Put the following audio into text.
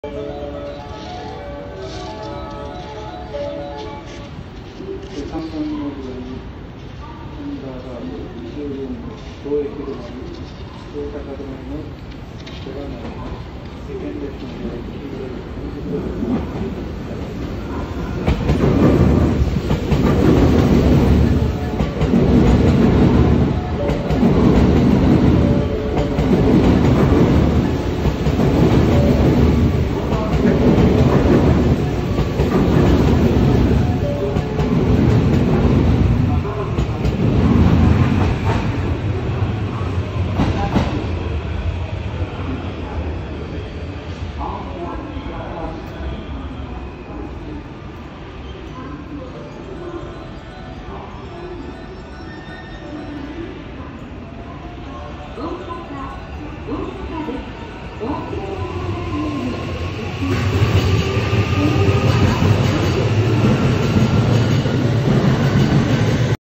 3番のぐらいにアンダーバード14の貿易止まり大高止まりの手がない世間列の領域